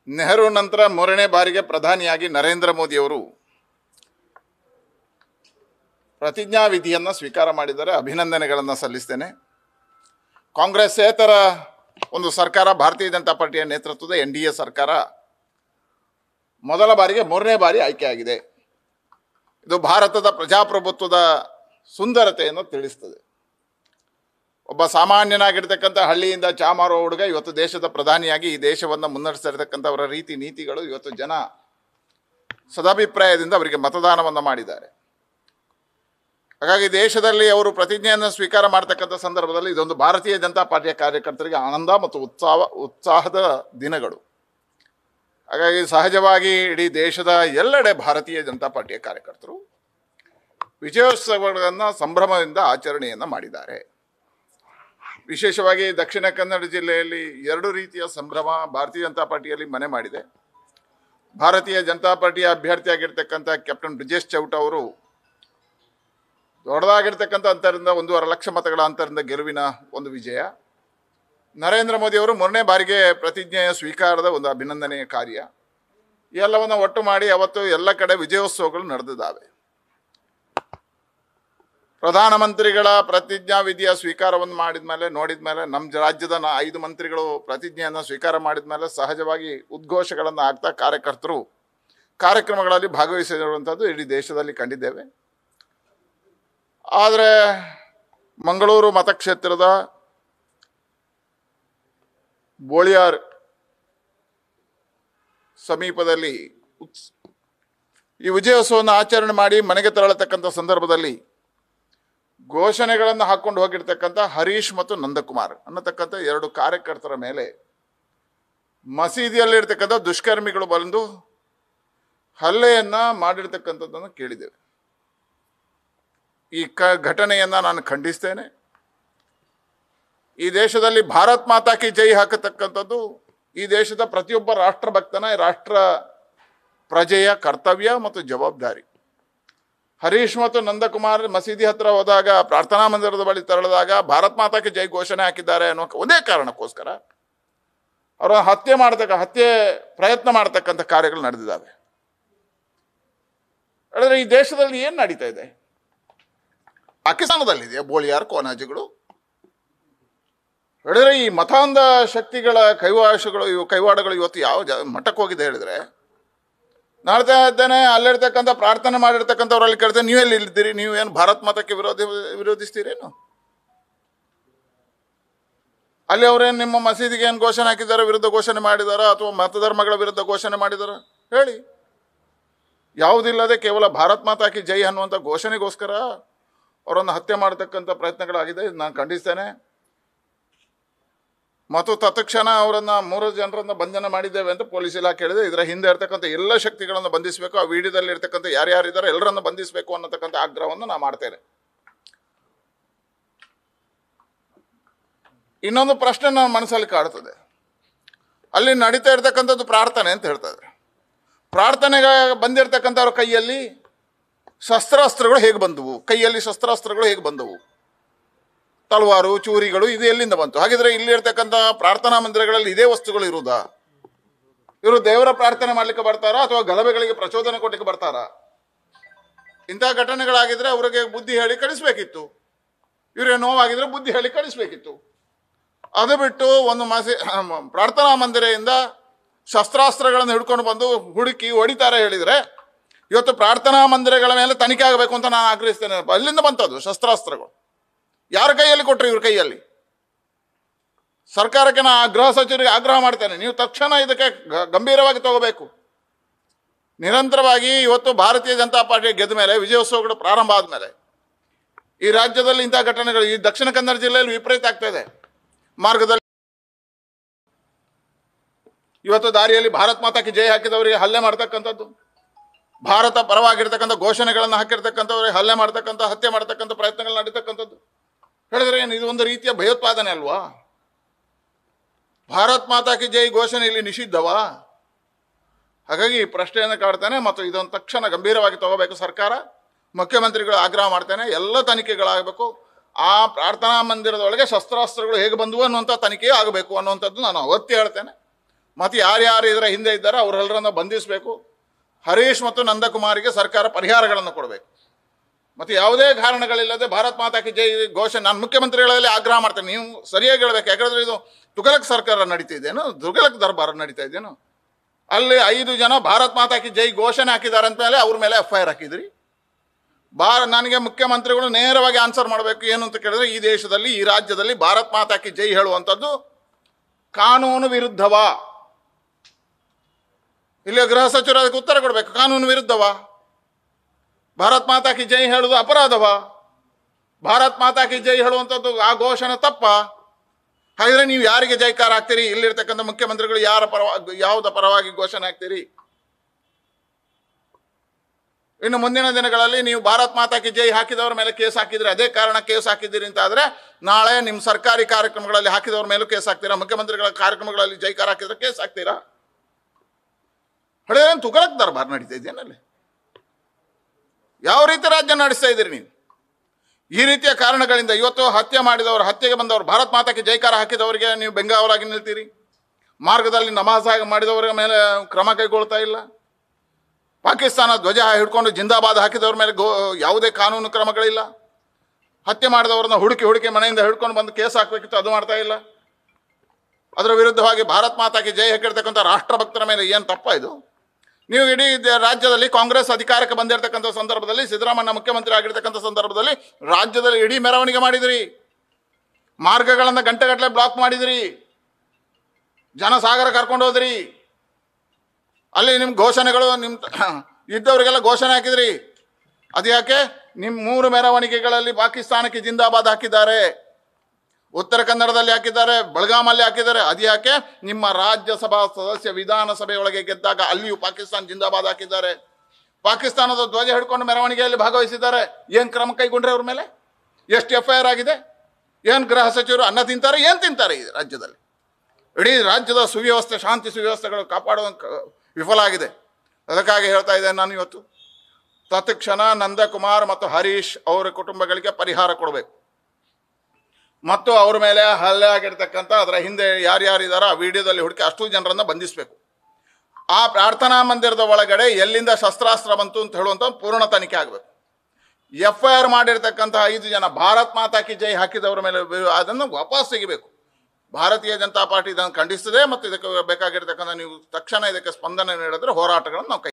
ನೆಹರು ನಂತರ ಮೂರನೇ ಬಾರಿಗೆ ಪ್ರಧಾನಿಯಾಗಿ ನರೇಂದ್ರ ಮೋದಿಯವರು ಪ್ರತಿಜ್ಞಾ ವಿಧಿಯನ್ನು ಸ್ವೀಕಾರ ಮಾಡಿದ್ದಾರೆ. ಅಭಿನಂದನೆಗಳನ್ನು ಸಲ್ಲಿಸ್ತೇನೆ. ಕಾಂಗ್ರೆಸ್ಸೇತರ ಒಂದು ಸರ್ಕಾರ, ಭಾರತೀಯ ಜನತಾ ಪಾರ್ಟಿಯ ನೇತೃತ್ವದ NDA ಸರ್ಕಾರ ಮೊದಲ ಬಾರಿಗೆ ಮೂರನೇ ಬಾರಿ ಆಯ್ಕೆಯಾಗಿದೆ. ಇದು ಭಾರತದ ಪ್ರಜಾಪ್ರಭುತ್ವದ ಸುಂದರತೆಯನ್ನು ತಿಳಿಸ್ತದೆ. ಒಬ್ಬ ಸಾಮಾನ್ಯನಾಗಿರ್ತಕ್ಕಂಥ ಹಳ್ಳಿಯಿಂದ ಚಾ ಮಾರೋ ಹುಡುಗ ಇವತ್ತು ದೇಶದ ಪ್ರಧಾನಿಯಾಗಿ ಈ ದೇಶವನ್ನು ಮುನ್ನಡೆಸ್ತಾ ಇರತಕ್ಕಂಥವರ ರೀತಿ ನೀತಿಗಳು ಇವತ್ತು ಜನ ಸದಾಭಿಪ್ರಾಯದಿಂದ ಅವರಿಗೆ ಮತದಾನವನ್ನು ಮಾಡಿದ್ದಾರೆ. ಹಾಗಾಗಿ ದೇಶದಲ್ಲಿ ಅವರು ಪ್ರತಿಜ್ಞೆಯನ್ನು ಸ್ವೀಕಾರ ಮಾಡ್ತಕ್ಕಂಥ ಸಂದರ್ಭದಲ್ಲಿ ಇದೊಂದು ಭಾರತೀಯ ಜನತಾ ಪಾರ್ಟಿಯ ಕಾರ್ಯಕರ್ತರಿಗೆ ಆನಂದ ಮತ್ತು ಉತ್ಸಾಹದ ದಿನಗಳು. ಹಾಗಾಗಿ ಸಹಜವಾಗಿ ಇಡೀ ದೇಶದ ಎಲ್ಲೆಡೆ ಭಾರತೀಯ ಜನತಾ ಪಾರ್ಟಿಯ ಕಾರ್ಯಕರ್ತರು ವಿಜಯೋತ್ಸವಗಳನ್ನು ಸಂಭ್ರಮದಿಂದ ಆಚರಣೆಯನ್ನು ಮಾಡಿದ್ದಾರೆ. ವಿಶೇಷವಾಗಿ ದಕ್ಷಿಣ ಕನ್ನಡ ಜಿಲ್ಲೆಯಲ್ಲಿ ಎರಡು ರೀತಿಯ ಸಂಭ್ರಮ ಭಾರತೀಯ ಜನತಾ ಪಾರ್ಟಿಯಲ್ಲಿ ಮನೆ ಮಾಡಿದೆ. ಭಾರತೀಯ ಜನತಾ ಪಾರ್ಟಿಯ ಅಭ್ಯರ್ಥಿಯಾಗಿರ್ತಕ್ಕಂಥ ಕ್ಯಾಪ್ಟನ್ ಬ್ರಿಜೇಶ್ ಚೌಟ ಅವರು ದೊಡ್ಡದಾಗಿರ್ತಕ್ಕಂಥ ಅಂತರದಿಂದ 1.5 ಲಕ್ಷ ಮತಗಳ ಅಂತರದಿಂದ ಗೆಲುವಿನ ಒಂದು ವಿಜಯ. ನರೇಂದ್ರ ಮೋದಿ ಅವರು ಮೂರನೇ ಬಾರಿಗೆ ಪ್ರತಿಜ್ಞೆಯ ಸ್ವೀಕಾರದ ಒಂದು ಅಭಿನಂದನೆಯ ಕಾರ್ಯ. ಈ ಎಲ್ಲವನ್ನು ಒಟ್ಟು ಮಾಡಿ ಅವತ್ತು ಎಲ್ಲ ಕಡೆ ವಿಜಯೋತ್ಸವಗಳು ನಡೆದಿದ್ದಾವೆ. ಪ್ರಧಾನಮಂತ್ರಿಗಳ ಪ್ರತಿಜ್ಞಾ ವಿಧಿಯ ಸ್ವೀಕಾರವನ್ನು ನೋಡಿದ ಮೇಲೆ ನಮ್ಮ ರಾಜ್ಯದ 5 ಮಂತ್ರಿಗಳು ಪ್ರತಿಜ್ಞೆಯನ್ನು ಸ್ವೀಕಾರ ಮಾಡಿದ ಮೇಲೆ ಸಹಜವಾಗಿ ಉದ್ಘೋಷಗಳನ್ನು ಆಗ್ತಾ ಕಾರ್ಯಕರ್ತರು ಕಾರ್ಯಕ್ರಮಗಳಲ್ಲಿ ಭಾಗವಹಿಸಿರುವಂಥದ್ದು ಇಡೀ ದೇಶದಲ್ಲಿ ಕಂಡಿದ್ದೇವೆ. ಆದರೆ ಮಂಗಳೂರು ಮತಕ್ಷೇತ್ರದ ಬೋಳಿಯಾರ್ ಸಮೀಪದಲ್ಲಿ ಈ ವಿಜಯೋತ್ಸವವನ್ನು ಆಚರಣೆ ಮಾಡಿ ಮನೆಗೆ ತೆರಳತಕ್ಕಂಥ ಸಂದರ್ಭದಲ್ಲಿ ಘೋಷಣೆಗಳನ್ನು ಹಾಕ್ಕೊಂಡು ಹೋಗಿರ್ತಕ್ಕಂಥ ಹರೀಶ್ ಮತ್ತು ನಂದಕುಮಾರ್ ಅನ್ನತಕ್ಕಂಥ 2 ಕಾರ್ಯಕರ್ತರ ಮೇಲೆ ಮಸೀದಿಯಲ್ಲಿರ್ತಕ್ಕಂಥ ದುಷ್ಕರ್ಮಿಗಳು ಬಂದು ಹಲ್ಲೆಯನ್ನು ಮಾಡಿರ್ತಕ್ಕಂಥದ್ದನ್ನು ಕೇಳಿದ್ದೇವೆ. ಈ ಘಟನೆಯನ್ನು ನಾನು ಖಂಡಿಸ್ತೇನೆ. ಈ ದೇಶದಲ್ಲಿ ಭಾರತ್ ಮಾತಾ ಕಿ ಜೈ ಹಾಕತಕ್ಕಂಥದ್ದು ಈ ದೇಶದ ಪ್ರತಿಯೊಬ್ಬ ರಾಷ್ಟ್ರಭಕ್ತನ, ರಾಷ್ಟ್ರ ಪ್ರಜೆಯ ಕರ್ತವ್ಯ ಮತ್ತು ಜವಾಬ್ದಾರಿ. ಹರೀಶ್ ಮತ್ತು ನಂದಕುಮಾರ್ ಮಸೀದಿ ಹತ್ರ ಹೋದಾಗ, ಪ್ರಾರ್ಥನಾ ಮಂದಿರದ ಬಳಿ ತೆರಳಿದಾಗ ಭಾರತ್ ಮಾತಾ ಕಿ ಜೈ ಘೋಷಣೆ ಹಾಕಿದ್ದಾರೆ ಅನ್ನೋ ಒಂದೇ ಕಾರಣಕ್ಕೋಸ್ಕರ ಅವರ ಹತ್ಯೆ ಪ್ರಯತ್ನ ಮಾಡತಕ್ಕಂಥ ಕಾರ್ಯಗಳು ನಡೆದಿದ್ದಾವೆ. ಹೇಳಿದ್ರೆ ಈ ದೇಶದಲ್ಲಿ ಏನು ನಡೀತಾ ಇದೆ? ಪಾಕಿಸ್ತಾನದಲ್ಲಿದೆಯಾ ಬೋಳಿಯಾರ್ ಕೋನಾಜಿಗಳು? ಹೇಳಿದ್ರೆ ಈ ಮತಾಂಧ ಶಕ್ತಿಗಳ ಕೈವಾಡಗಳು ಇವತ್ತು ಯಾವ ಮಟ್ಟಕ್ಕೆ ಹೋಗಿದೆ ಹೇಳಿದ್ರೆ, ನಾಡ್ತಾ ಇದ್ದೇನೆ ಅಲ್ಲಿರ್ತಕ್ಕಂಥ ಪ್ರಾರ್ಥನೆ ಮಾಡಿರ್ತಕ್ಕಂಥವ್ರಲ್ಲಿ ಕೇಳ್ತೇನೆ, ನೀವೆಲ್ಲಿ ಇಲ್ಲಿದ್ದೀರಿ? ನೀವೇನು ಭಾರತ್ ಮಾತಕ್ಕೆ ವಿರೋಧಿಸ್ತೀರೇನು? ಅಲ್ಲಿ ಅವ್ರೇನು ನಿಮ್ಮ ಮಸೀದಿಗೆ ಏನು ಘೋಷಣೆ ಹಾಕಿದ್ದಾರೆ, ವಿರುದ್ಧ ಘೋಷಣೆ ಮಾಡಿದಾರ, ಅಥವಾ ಮತಧರ್ಮಗಳ ವಿರುದ್ಧ ಘೋಷಣೆ ಮಾಡಿದಾರ? ಹೇಳಿ. ಯಾವುದಿಲ್ಲದೆ ಕೇವಲ ಭಾರತ್ ಮಾತಾ ಕಿ ಜೈ ಅನ್ನುವಂಥ ಘೋಷಣೆಗೋಸ್ಕರ ಅವರನ್ನು ಹತ್ಯೆ ಮಾಡತಕ್ಕಂಥ ಪ್ರಯತ್ನಗಳಾಗಿದೆ. ನಾನು ಖಂಡಿಸ್ತೇನೆ. ಮತ್ತು ತತ್ಕ್ಷಣ ಅವರನ್ನು 3 ಜನರನ್ನು ಬಂಧನ ಮಾಡಿದ್ದೇವೆ ಅಂತ ಪೊಲೀಸ್ ಇಲಾಖೆ ಹೇಳಿದೆ. ಇದರ ಹಿಂದೆ ಇರ್ತಕ್ಕಂಥ ಎಲ್ಲ ಶಕ್ತಿಗಳನ್ನು ಬಂಧಿಸಬೇಕು, ಆ ವಿಡಿಯೋದಲ್ಲಿ ಇರ್ತಕ್ಕಂಥ ಯಾರ್ಯಾರಿದ್ದಾರೆ ಎಲ್ಲರನ್ನು ಬಂಧಿಸಬೇಕು ಅನ್ನತಕ್ಕಂಥ ಆಗ್ರಹವನ್ನು ನಾನು ಮಾಡ್ತೇನೆ. ಇನ್ನೊಂದು ಪ್ರಶ್ನೆ ನನ್ನ ಮನಸ್ಸಲ್ಲಿ ಕಾಡ್ತದೆ. ಅಲ್ಲಿ ನಡೀತಾ ಇರ್ತಕ್ಕಂಥದ್ದು ಪ್ರಾರ್ಥನೆ ಅಂತ ಹೇಳ್ತಾರೆ. ಪ್ರಾರ್ಥನೆಗೆ ಬಂದಿರತಕ್ಕಂಥವ್ರ ಕೈಯಲ್ಲಿ ಶಸ್ತ್ರಾಸ್ತ್ರಗಳು ಹೇಗೆ ಬಂದವು? ಕೈಯಲ್ಲಿ ಶಸ್ತ್ರಾಸ್ತ್ರಗಳು ಹೇಗೆ ಬಂದವು? ತಲವಾರು, ಚೂರಿಗಳು ಇದು ಎಲ್ಲಿಂದ ಬಂತು? ಹಾಗಿದ್ರೆ ಇಲ್ಲಿ ಇರ್ತಕ್ಕಂಥ ಪ್ರಾರ್ಥನಾ ಮಂದಿರಗಳಲ್ಲಿ ಇದೇ ವಸ್ತುಗಳು ಇರುವುದಾ? ಇವರು ದೇವರ ಪ್ರಾರ್ಥನೆ ಮಾಡ್ಲಿಕ್ಕೆ ಬರ್ತಾರಾ ಅಥವಾ ಗಲಭೆಗಳಿಗೆ ಪ್ರಚೋದನೆ ಕೊಡ್ಲಿಕ್ಕೆ ಬರ್ತಾರಾ? ಇಂಥ ಘಟನೆಗಳಾಗಿದ್ರೆ ಅವರಿಗೆ ಬುದ್ಧಿ ಹೇಳಿ ಕಳಿಸ್ಬೇಕಿತ್ತು. ಇವರಿಗೆ ನೋವಾಗಿದ್ರೆ ಬುದ್ಧಿ ಹೇಳಿ ಕಳಿಸ್ಬೇಕಿತ್ತು. ಅದು ಬಿಟ್ಟು ಒಂದು ಪ್ರಾರ್ಥನಾ ಮಂದಿರದಿಂದ ಶಸ್ತ್ರಾಸ್ತ್ರಗಳನ್ನು ಹಿಡ್ಕೊಂಡು ಬಂದು ಹುಡುಕಿ ಹೊಡಿತಾರೆ ಹೇಳಿದ್ರೆ, ಇವತ್ತು ಪ್ರಾರ್ಥನಾ ಮಂದಿರಗಳ ಮೇಲೆ ತನಿಖೆ ಆಗಬೇಕು ಅಂತ ನಾನು ಆಗ್ರಹಿಸ್ತೇನೆ. ಅಲ್ಲಿಂದ ಬಂತದ್ದು ಶಸ್ತ್ರಾಸ್ತ್ರಗಳು. ಯಾರ ಕೈಯಲ್ಲಿ ಕೊಟ್ಟರು? ಇವ್ರ ಕೈಯಲ್ಲಿ. ಸರ್ಕಾರಕ್ಕೆ ನಾನು ಗೃಹ ಸಚಿವರಿಗೆ ಆಗ್ರಹ ಮಾಡ್ತೇನೆ, ನೀವು ತಕ್ಷಣ ಇದಕ್ಕೆ ಗಂಭೀರವಾಗಿ ತಗೋಬೇಕು. ನಿರಂತರವಾಗಿ ಇವತ್ತು ಭಾರತೀಯ ಜನತಾ ಪಾರ್ಟಿ ಗೆದ್ದ ಮೇಲೆ, ವಿಜಯೋತ್ಸವಗಳು ಪ್ರಾರಂಭ ಆದಮೇಲೆ ಈ ರಾಜ್ಯದಲ್ಲಿ ಇಂಥ ಘಟನೆಗಳು ಈ ದಕ್ಷಿಣ ಕನ್ನಡ ಜಿಲ್ಲೆಯಲ್ಲಿ ವಿಪರೀತ ಆಗ್ತಾ ಇದೆ. ಮಾರ್ಗದಲ್ಲಿ ಇವತ್ತು ದಾರಿಯಲ್ಲಿ ಭಾರತ್ ಮಾತಾ ಕಿ ಜೈ ಹಾಕಿದವರಿಗೆ ಹಲ್ಲೆ ಮಾಡ್ತಕ್ಕಂಥದ್ದು, ಭಾರತ ಪರವಾಗಿರ್ತಕ್ಕಂಥ ಘೋಷಣೆಗಳನ್ನು ಹಾಕಿರ್ತಕ್ಕಂಥವ್ರಿಗೆ ಹಲ್ಲೆ ಮಾಡ್ತಕ್ಕಂಥ, ಹತ್ಯೆ ಮಾಡ್ತಕ್ಕಂಥ ಪ್ರಯತ್ನಗಳು ನಡೀತಕ್ಕಂಥದ್ದು. ಹೇಳಿದ್ರೆ ಏನು ಇದು ಒಂದು ರೀತಿಯ ಭಯೋತ್ಪಾದನೆ ಅಲ್ವಾ? ಭಾರತ್ ಮಾತಾ ಕಿ ಜೈ ಘೋಷಣೆ ಇಲ್ಲಿ ನಿಷಿದ್ಧವಾ? ಹಾಗಾಗಿ ಈ ಪ್ರಶ್ನೆಯನ್ನು ಕಾಡ್ತೇನೆ ಮತ್ತು ಇದೊಂದು ತಕ್ಷಣ ಗಂಭೀರವಾಗಿ ತಗೋಬೇಕು ಸರ್ಕಾರ. ಮುಖ್ಯಮಂತ್ರಿಗಳು ಆಗ್ರಹ ಮಾಡ್ತೇನೆ, ಎಲ್ಲ ತನಿಖೆಗಳಾಗಬೇಕು. ಆ ಪ್ರಾರ್ಥನಾ ಮಂದಿರದೊಳಗೆ ಶಸ್ತ್ರಾಸ್ತ್ರಗಳು ಹೇಗೆ ಬಂದವು ಅನ್ನುವಂಥ ತನಿಖೆ ಆಗಬೇಕು ಅನ್ನುವಂಥದ್ದು ನಾನು ಅವತ್ತೇ ಹೇಳ್ತೇನೆ. ಮತ್ತು ಯಾರ್ಯಾರು ಇದರ ಹಿಂದೆ ಇದ್ದಾರೆ ಅವರೆಲ್ಲರನ್ನು ಬಂಧಿಸಬೇಕು. ಹರೀಶ್ ಮತ್ತು ನಂದಕುಮಾರಿಗೆ ಸರ್ಕಾರ ಪರಿಹಾರಗಳನ್ನು ಕೊಡಬೇಕು. ಮತ್ತು ಯಾವುದೇ ಕಾರಣಗಳಿಲ್ಲದೆ ಭಾರತ್ ಮಾತಾ ಕಿ ಜೈ ಘೋಷಣೆ ನಾನು ಮುಖ್ಯಮಂತ್ರಿಗಳಲ್ಲಿ ಆಗ್ರಹ ಮಾಡ್ತೇನೆ. ನೀವು ಸರಿಯಾಗಿ ಹೇಳಬೇಕು. ಯಾಕಂದರೆ ಇದು ತುಘಲಕ್ ಸರ್ಕಾರ ನಡೀತಾ ಇದೆಯೇನು, ತುಘಲಕ್ ದರ್ಬಾರ್ ನಡೀತಾ ಇದೆಯೇನು? ಅಲ್ಲಿ 5 ಜನ ಭಾರತ್ ಮಾತಾ ಕಿ ಜೈ ಘೋಷಣೆ ಹಾಕಿದ್ದಾರೆ ಅಂದಮೇಲೆ ಅವ್ರ ಮೇಲೆ FIR ಹಾಕಿದ್ರಿ. ನನಗೆ ಮುಖ್ಯಮಂತ್ರಿಗಳು ನೇರವಾಗಿ ಆನ್ಸರ್ ಮಾಡಬೇಕು. ಏನು ಅಂತ ಕೇಳಿದ್ರೆ, ಈ ದೇಶದಲ್ಲಿ ಈ ರಾಜ್ಯದಲ್ಲಿ ಭಾರತ್ ಮಾತಾ ಕಿ ಜೈ ಹೇಳುವಂಥದ್ದು ಕಾನೂನು ವಿರುದ್ಧವಾ? ಇಲ್ಲಿ ಗೃಹ ಸಚಿವರು ಅದಕ್ಕೆ ಉತ್ತರ ಕೊಡಬೇಕು. ಕಾನೂನು ವಿರುದ್ಧವಾ? ಭಾರತ್ ಮಾತಾ ಕಿ ಜೈ ಹೇಳುವುದು ಅಪರಾಧವಾ? ಭಾರತ್ ಮಾತಾ ಕಿ ಜೈ ಹೇಳುವಂಥದ್ದು ಆ ಘೋಷಣೆ ತಪ್ಪ? ಹಾಗಿದ್ರೆ ನೀವು ಯಾರಿಗೆ ಜೈಕಾರ ಹಾಕ್ತೀರಿ? ಇಲ್ಲಿರ್ತಕ್ಕಂಥ ಮುಖ್ಯಮಂತ್ರಿಗಳು ಯಾರ ಪರವಾಗಿ, ಯಾವುದ ಪರವಾಗಿ ಘೋಷಣೆ ಹಾಕ್ತೀರಿ? ಇನ್ನು ಮುಂದಿನ ದಿನಗಳಲ್ಲಿ ನೀವು ಭಾರತ್ ಮಾತಾ ಕಿ ಜೈ ಹಾಕಿದವರ ಮೇಲೆ ಕೇಸ್ ಹಾಕಿದ್ರೆ, ಅದೇ ಕಾರಣ ಕೇಸ್ ಹಾಕಿದ್ದೀರಿ ಅಂತ ಆದರೆ ನಾಳೆ ನಿಮ್ಮ ಸರ್ಕಾರಿ ಕಾರ್ಯಕ್ರಮಗಳಲ್ಲಿ ಹಾಕಿದವ್ರ ಮೇಲೂ ಕೇಸ್ ಹಾಕ್ತೀರಾ? ಮುಖ್ಯಮಂತ್ರಿಗಳ ಕಾರ್ಯಕ್ರಮಗಳಲ್ಲಿ ಜೈಕಾರ ಹಾಕಿದ್ರೆ ಕೇಸ್ ಹಾಕ್ತೀರಾ? ಹೊಡೆದ್ರೆ ತುಘಲಕ್ ದರ್ಬಾರ್ ನಡೀತಾ ಇದೆಯೇನಲ್ಲಿ? ಯಾವ ರೀತಿ ರಾಜ್ಯ ನಡೆಸ್ತಾ ಇದ್ದೀರಿ ನೀವು? ಈ ರೀತಿಯ ಕಾರಣಗಳಿಂದ ಇವತ್ತು ಹತ್ಯೆ ಮಾಡಿದವರು, ಹತ್ಯೆಗೆ ಬಂದವರು, ಭಾರತ್ ಮಾತಾಕ್ಕೆ ಜೈಕಾರ ಹಾಕಿದವರಿಗೆ ನೀವು ಬೆಂಗಾವಲಾಗಿ ನಿಲ್ತೀರಿ. ಮಾರ್ಗದಲ್ಲಿ ನಮಾಜ್ ಮಾಡಿದವರ ಮೇಲೆ ಕ್ರಮ ಕೈಗೊಳ್ತಾ ಇಲ್ಲ. ಪಾಕಿಸ್ತಾನ ಧ್ವಜ ಹಿಡ್ಕೊಂಡು ಜಿಂದಾಬಾದ್ ಹಾಕಿದವ್ರ ಮೇಲೆ ಯಾವುದೇ ಕಾನೂನು ಕ್ರಮಗಳಿಲ್ಲ. ಹತ್ಯೆ ಮಾಡಿದವ್ರನ್ನ ಹುಡುಕಿ ಮನೆಯಿಂದ ಹಿಡ್ಕೊಂಡು ಬಂದು ಕೇಸ್ ಹಾಕಬೇಕಿತ್ತು, ಅದು ಮಾಡ್ತಾ ಇಲ್ಲ. ಅದರ ವಿರುದ್ಧವಾಗಿ ಭಾರತ್ ಮಾತಾಕ್ಕೆ ಜೈ ಹಾಕಿರ್ತಕ್ಕಂಥ ರಾಷ್ಟ್ರಭಕ್ತರ ಮೇಲೆ ಏನು ತಪ್ಪ ಇದು? ನೀವು ಇಡೀ ರಾಜ್ಯದಲ್ಲಿ ಕಾಂಗ್ರೆಸ್ ಅಧಿಕಾರಕ್ಕೆ ಬಂದಿರತಕ್ಕಂಥ ಸಂದರ್ಭದಲ್ಲಿ, ಸಿದ್ದರಾಮಯ್ಯ ಮುಖ್ಯಮಂತ್ರಿ ಆಗಿರ್ತಕ್ಕಂಥ ಸಂದರ್ಭದಲ್ಲಿ ರಾಜ್ಯದಲ್ಲಿ ಇಡೀ ಮೆರವಣಿಗೆ ಮಾಡಿದಿರಿ. ಮಾರ್ಗಗಳನ್ನು ಗಂಟೆಗಟ್ಟಲೆ ಬ್ಲಾಕ್ ಮಾಡಿದಿರಿ. ಜನಸಾಗರ ಕರ್ಕೊಂಡು ಹೋದ್ರಿ. ಅಲ್ಲಿ ನಿಮ್ಮ ಘೋಷಣೆಗಳು ಇದ್ದವರಿಗೆಲ್ಲ ಘೋಷಣೆ ಹಾಕಿದ್ರಿ. ಅದು ಯಾಕೆ? ನಿಮ್ಮ 3 ಮೆರವಣಿಗೆಗಳಲ್ಲಿ ಪಾಕಿಸ್ತಾನಕ್ಕೆ ಜಿಂದಾಬಾದ್ ಹಾಕಿದ್ದಾರೆ. ಉತ್ತರ ಕನ್ನಡದಲ್ಲಿ ಹಾಕಿದ್ದಾರೆ, ಬೆಳಗಾಮಲ್ಲಿ ಹಾಕಿದ್ದಾರೆ. ಅದು ಯಾಕೆ? ನಿಮ್ಮ ರಾಜ್ಯಸಭಾ ಸದಸ್ಯ ವಿಧಾನಸಭೆಯೊಳಗೆ ಗೆದ್ದಾಗ ಅಲ್ಲಿಯೂ ಪಾಕಿಸ್ತಾನ ಜಿಂದಾಬಾದ್ ಹಾಕಿದ್ದಾರೆ. ಪಾಕಿಸ್ತಾನದ ಧ್ವಜ ಹಿಡ್ಕೊಂಡು ಮೆರವಣಿಗೆಯಲ್ಲಿ ಭಾಗವಹಿಸಿದ್ದಾರೆ. ಏನು ಕ್ರಮ ಕೈಗೊಂಡ್ರೆ ಅವ್ರ ಮೇಲೆ? ಎಷ್ಟು FIR ಆಗಿದೆ? ಏನು ಗೃಹ ಸಚಿವರು ಅನ್ನ ತಿಂತಾರೆ? ಏನು ತಿಂತಾರೆ ಈ ರಾಜ್ಯದಲ್ಲಿ? ಇಡೀ ರಾಜ್ಯದ ಸುವ್ಯವಸ್ಥೆ, ಶಾಂತಿ ಸುವ್ಯವಸ್ಥೆಗಳು ಕಾಪಾಡುವ ವಿಫಲ ಆಗಿದೆ. ಅದಕ್ಕಾಗಿ ಹೇಳ್ತಾ ಇದ್ದೇನೆ ನಾನು ಇವತ್ತು, ತತ್ಕ್ಷಣ ನಂದಕುಮಾರ್ ಮತ್ತು ಹರೀಶ್ ಅವರ ಕುಟುಂಬಗಳಿಗೆ ಪರಿಹಾರ ಕೊಡಬೇಕು. ಮತ್ತು ಅವ್ರ ಮೇಲೆ ಹಲ್ಲೆ ಆಗಿರ್ತಕ್ಕಂಥ, ಅದರ ಹಿಂದೆ ಯಾರ್ಯಾರಿದಾರೋ ಆ ವಿಡಿಯೋದಲ್ಲಿ ಹುಡುಕಿ ಅಷ್ಟು ಜನರನ್ನು ಬಂಧಿಸಬೇಕು. ಆ ಪ್ರಾರ್ಥನಾ ಮಂದಿರದ ಒಳಗಡೆ ಎಲ್ಲಿಂದ ಶಸ್ತ್ರಾಸ್ತ್ರ ಬಂತು ಅಂತ ಹೇಳುವಂಥ ಪೂರ್ಣ ತನಿಖೆ ಆಗಬೇಕು. FIR ಮಾಡಿರ್ತಕ್ಕಂಥ 5 ಜನ ಭಾರತ್ ಮಾತಾ ಕಿ ಜೈ ಹಾಕಿದವರ ಮೇಲೆ ಅದನ್ನು ವಾಪಸ್ ತೆಗಿಬೇಕು. ಭಾರತೀಯ ಜನತಾ ಪಾರ್ಟಿ ಇದನ್ನು ಖಂಡಿಸ್ತದೆ. ಮತ್ತು ಇದಕ್ಕೆ ಬೇಕಾಗಿರ್ತಕ್ಕಂಥ ನೀವು ತಕ್ಷಣ ಇದಕ್ಕೆ ಸ್ಪಂದನೆ ನೀಡಿದ್ರೆ ಹೋರಾಟಗಳನ್ನು ನಾವು